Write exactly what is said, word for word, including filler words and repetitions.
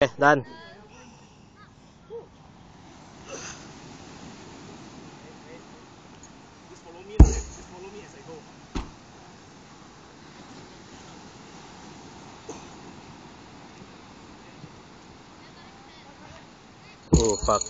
Okay, done. Just follow me, just follow me as I go. Oh fuck.